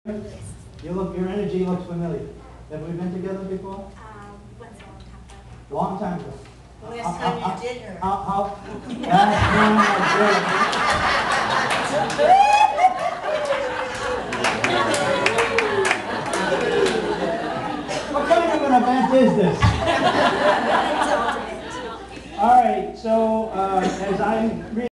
Your energy looks familiar. Have we been together before? Once a Long time ago. last time you did her. Last time I did. What kind of an event is this? All right, so as I'm reading